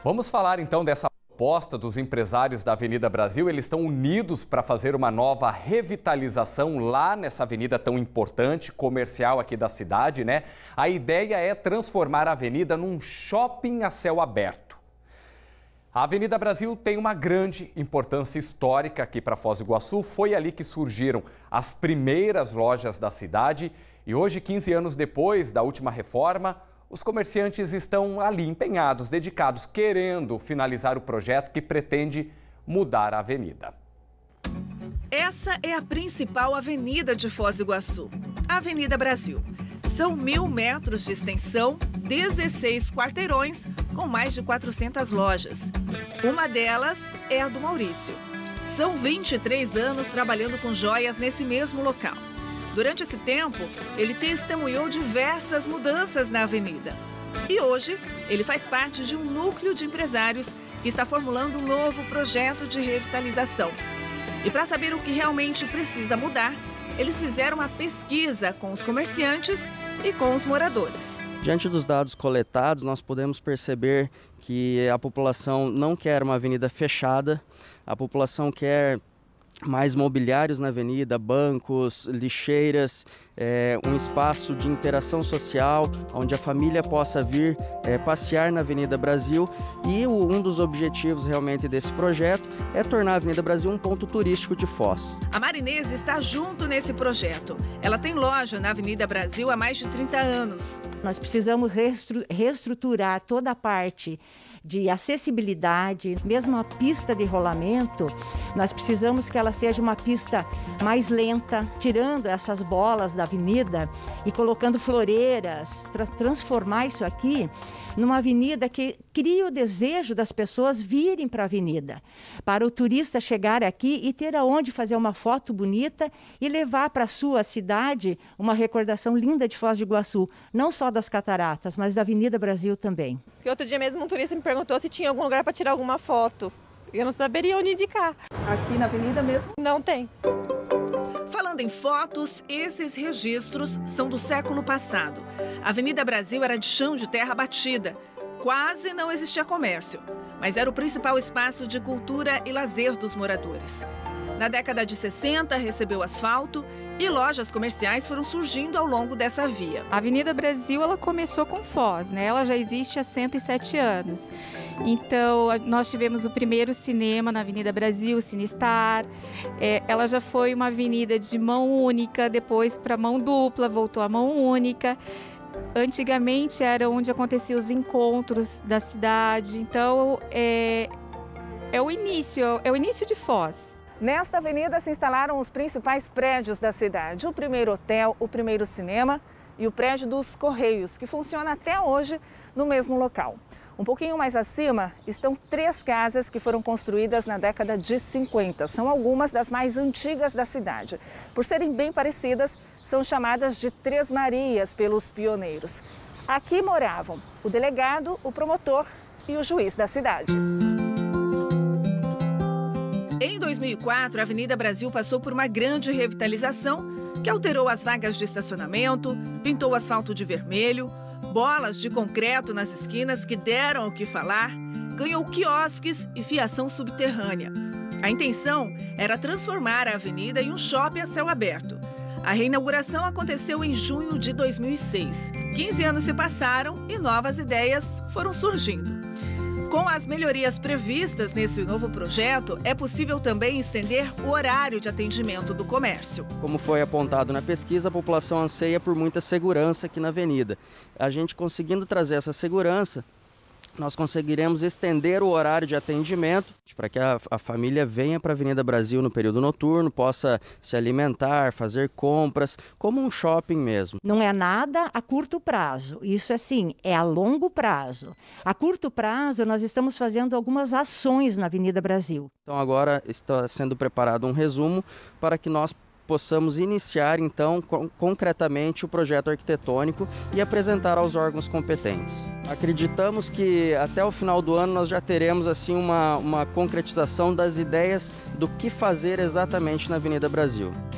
Vamos falar então dessa proposta dos empresários da Avenida Brasil. Eles estão unidos para fazer uma nova revitalização lá nessa avenida tão importante, comercial aqui da cidade, né? A ideia é transformar a avenida num shopping a céu aberto. A Avenida Brasil tem uma grande importância histórica aqui para Foz do Iguaçu. Foi ali que surgiram as primeiras lojas da cidade e hoje, 15 anos depois da última reforma, os comerciantes estão ali empenhados, dedicados, querendo finalizar o projeto que pretende mudar a avenida. Essa é a principal avenida de Foz do Iguaçu, a Avenida Brasil. São 1.000 metros de extensão, 16 quarteirões com mais de 400 lojas. Uma delas é a do Maurício. São 23 anos trabalhando com joias nesse mesmo local. Durante esse tempo, ele testemunhou diversas mudanças na avenida. E hoje, ele faz parte de um núcleo de empresários que está formulando um novo projeto de revitalização. E para saber o que realmente precisa mudar, eles fizeram uma pesquisa com os comerciantes e com os moradores. Diante dos dados coletados, nós podemos perceber que a população não quer uma avenida fechada, a população quer mais mobiliários na avenida, bancos, lixeiras, um espaço de interação social, onde a família possa vir passear na Avenida Brasil. E um dos objetivos realmente desse projeto é tornar a Avenida Brasil um ponto turístico de Foz. A Marinês está junto nesse projeto. Ela tem loja na Avenida Brasil há mais de 30 anos. Nós precisamos reestruturar toda a parte de acessibilidade, mesmo a pista de rolamento, nós precisamos que ela seja uma pista mais lenta, tirando essas bolas da avenida e colocando floreiras, transformar isso aqui numa avenida que cria o desejo das pessoas virem para a avenida, para o turista chegar aqui e ter aonde fazer uma foto bonita e levar para a sua cidade uma recordação linda de Foz do Iguaçu, não só das cataratas, mas da Avenida Brasil também. E outro dia mesmo um turista me perguntou se tinha algum lugar para tirar alguma foto. Eu não saberia onde indicar. Aqui na avenida mesmo? Não tem. Falando em fotos, esses registros são do século passado. A Avenida Brasil era de chão de terra batida. Quase não existia comércio, mas era o principal espaço de cultura e lazer dos moradores. Na década de 60, recebeu asfalto e lojas comerciais foram surgindo ao longo dessa via. A Avenida Brasil ela começou com Foz, né? Ela já existe há 107 anos. Então, nós tivemos o primeiro cinema na Avenida Brasil, o Cinestar. Ela já foi uma avenida de mão única, depois para mão dupla, voltou a mão única. Antigamente era onde aconteciam os encontros da cidade. Então, é o início de Foz. Nesta avenida se instalaram os principais prédios da cidade. O primeiro hotel, o primeiro cinema e o prédio dos Correios, que funciona até hoje no mesmo local. Um pouquinho mais acima estão 3 casas que foram construídas na década de 50. São algumas das mais antigas da cidade. Por serem bem parecidas, são chamadas de Três Marias pelos pioneiros. Aqui moravam o delegado, o promotor e o juiz da cidade. Em 2004, a Avenida Brasil passou por uma grande revitalização que alterou as vagas de estacionamento, pintou o asfalto de vermelho, bolas de concreto nas esquinas que deram o que falar, ganhou quiosques e fiação subterrânea. A intenção era transformar a avenida em um shopping a céu aberto. A reinauguração aconteceu em junho de 2006. 15 anos se passaram e novas ideias foram surgindo. Com as melhorias previstas nesse novo projeto, é possível também estender o horário de atendimento do comércio. Como foi apontado na pesquisa, a população anseia por muita segurança aqui na avenida. A gente conseguindo trazer essa segurança, nós conseguiremos estender o horário de atendimento para que a família venha para a Avenida Brasil no período noturno, possa se alimentar, fazer compras, como um shopping mesmo. Não é nada a curto prazo, isso é a longo prazo. A curto prazo nós estamos fazendo algumas ações na Avenida Brasil. Então agora está sendo preparado um resumo para que nós possamos iniciar, então, concretamente o projeto arquitetônico e apresentar aos órgãos competentes. Acreditamos que até o final do ano nós já teremos assim uma concretização das ideias do que fazer exatamente na Avenida Brasil.